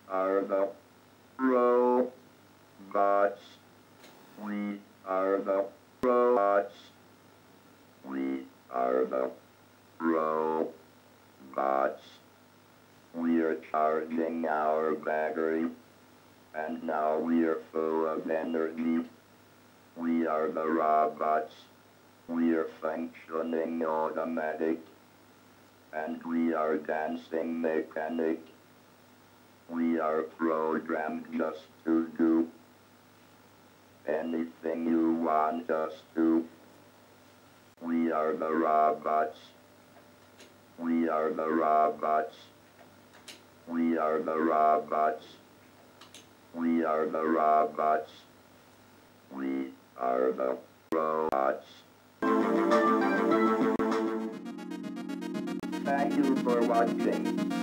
are the robots. We are the robots. We are the robots. We are charging our battery, and now we are full of energy. We are the robots. We are functioning automatic, and we are dancing mechanic. We are programmed just to do anything you want us to. We are the robots. We are the robots. We are the robots. We are the robots. We are the robots. Thank you for watching.